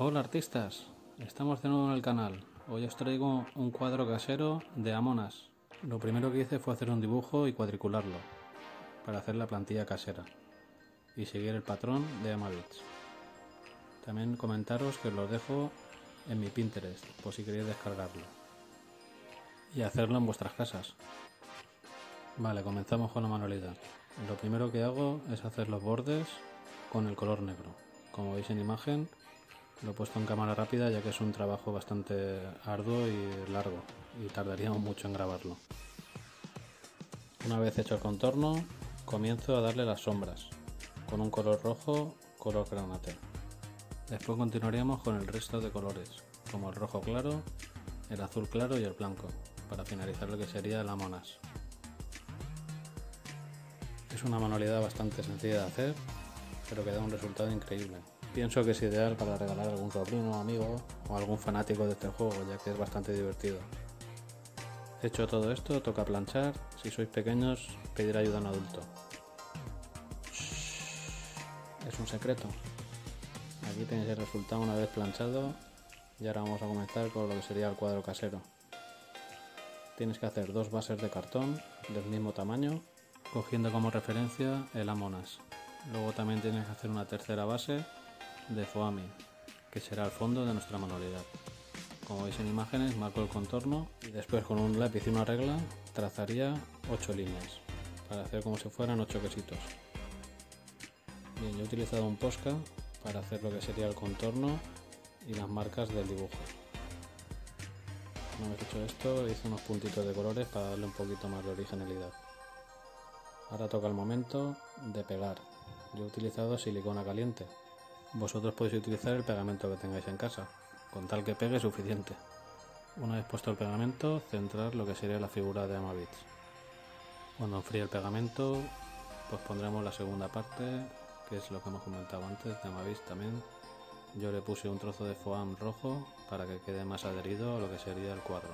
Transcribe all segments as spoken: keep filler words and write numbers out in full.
Hola artistas, estamos de nuevo en el canal. Hoy os traigo un cuadro casero de Among Us. Lo primero que hice fue hacer un dibujo y cuadricularlo para hacer la plantilla casera y seguir el patrón de Amabits. También comentaros que os lo dejo en mi Pinterest por si queréis descargarlo y hacerlo en vuestras casas. Vale, comenzamos con la manualidad. Lo primero que hago es hacer los bordes con el color negro. Como veis en imagen, lo he puesto en cámara rápida ya que es un trabajo bastante arduo y largo y tardaríamos mucho en grabarlo. Una vez hecho el contorno, comienzo a darle las sombras con un color rojo, color granate. Después continuaríamos con el resto de colores, como el rojo claro, el azul claro y el blanco, para finalizar lo que sería el Among Us. Es una manualidad bastante sencilla de hacer, pero que da un resultado increíble. Pienso que es ideal para regalar a algún sobrino, amigo o algún fanático de este juego, ya que es bastante divertido. Hecho todo esto, toca planchar. Si sois pequeños, pedir ayuda a un adulto. Es un secreto. Aquí tenéis el resultado una vez planchado y ahora vamos a comenzar con lo que sería el cuadro casero. Tienes que hacer dos bases de cartón del mismo tamaño, cogiendo como referencia el Among Us. Luego también tienes que hacer una tercera base de foamy, que será el fondo de nuestra manualidad. Como veis en imágenes, marco el contorno y después con un lápiz y una regla trazaría ocho líneas para hacer como si fueran ocho quesitos. Bien, yo he utilizado un Posca para hacer lo que sería el contorno y las marcas del dibujo. Una vez hecho esto, hice unos puntitos de colores para darle un poquito más de originalidad. Ahora toca el momento de pegar. Yo he utilizado silicona caliente. Vosotros podéis utilizar el pegamento que tengáis en casa, con tal que pegue suficiente. Una vez puesto el pegamento, centrar lo que sería la figura de Amabits. Cuando enfríe el pegamento, pues pondremos la segunda parte, que es lo que hemos comentado antes de Amabits también. Yo le puse un trozo de foam rojo para que quede más adherido a lo que sería el cuadro.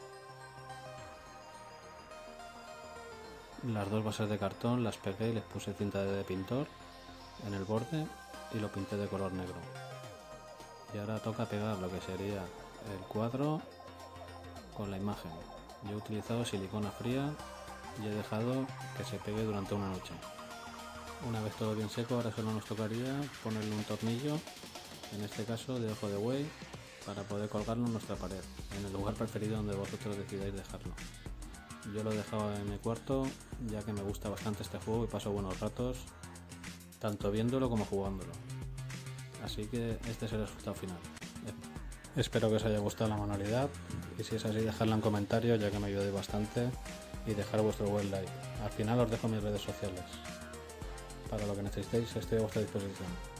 Las dos bases de cartón las pegué y les puse cinta de pintor en el borde y lo pinté de color negro. Y ahora toca pegar lo que sería el cuadro con la imagen. Yo he utilizado silicona fría y he dejado que se pegue durante una noche. Una vez todo bien seco, ahora solo nos tocaría ponerle un tornillo, en este caso de ojo de buey, para poder colgarlo en nuestra pared, en el lugar preferido donde vosotros decidáis dejarlo. Yo lo he dejado en mi cuarto, ya que me gusta bastante este juego y paso buenos ratos, tanto viéndolo como jugándolo. Así que este es el resultado final. Espero que os haya gustado la manualidad y si es así, dejadla en comentarios, ya que me ayudáis bastante, y dejar vuestro buen like. Al final os dejo mis redes sociales. Para lo que necesitéis estoy a vuestra disposición.